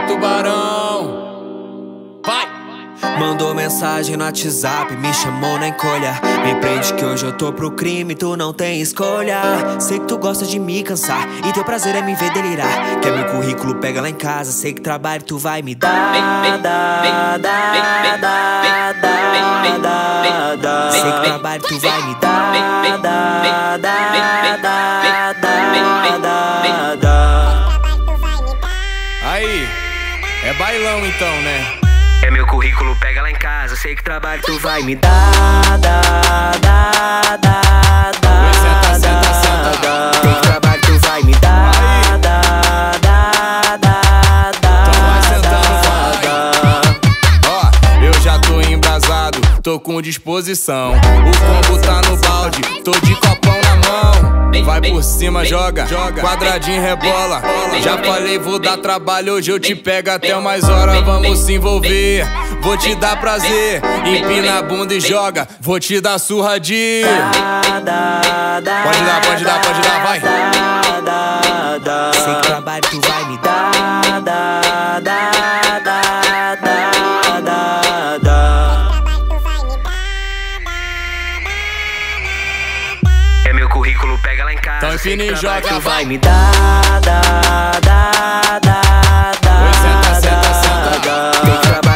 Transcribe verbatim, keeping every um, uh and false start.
tubarão. Vai! Mandou mensagem no WhatsApp, me chamou na encolha. Me prende que hoje eu tô pro crime, tu não tem escolha. Sei que tu gosta de me cansar e teu prazer é me ver delirar. Quer meu currículo, pega lá em casa. Sei que trabalho tu vai me dar. Dá, dá, dá, dá, dá, dá. Sei que trabalho tu vai me dar. Dá, dá, dá, dá, dá, dá. Aí, é bailão então, né? É meu currículo, pega lá em casa. Sei que trabalho tu vai me dar. Dá, dá, dá, dá. Senta, senta, senta. Sei que trabalho tu vai me dar. Dá, dá, dá, dá. Então vai sentando, vai. Ó, eu já tô embrasado, tô com disposição. O combo tá no balde, tô de copão na mão. Vai por cima, joga, quadradinho, rebola. Já falei, vou dar trabalho, hoje eu te pego até umas horas. Vamos se envolver, vou te dar prazer. Empina a bunda e joga, vou te dar surra de... Pode dar, pode dar, pode dar, vai. Sei que trabalho tu vai me dar. Dá, dá, dá, dá, dá, dá. É meu currículo, pega lá em casa. Então empina e joga, tu vai vai. me dar. Dá, dá, dá, dá. Senta, senta, senta. Tem que trabalhar.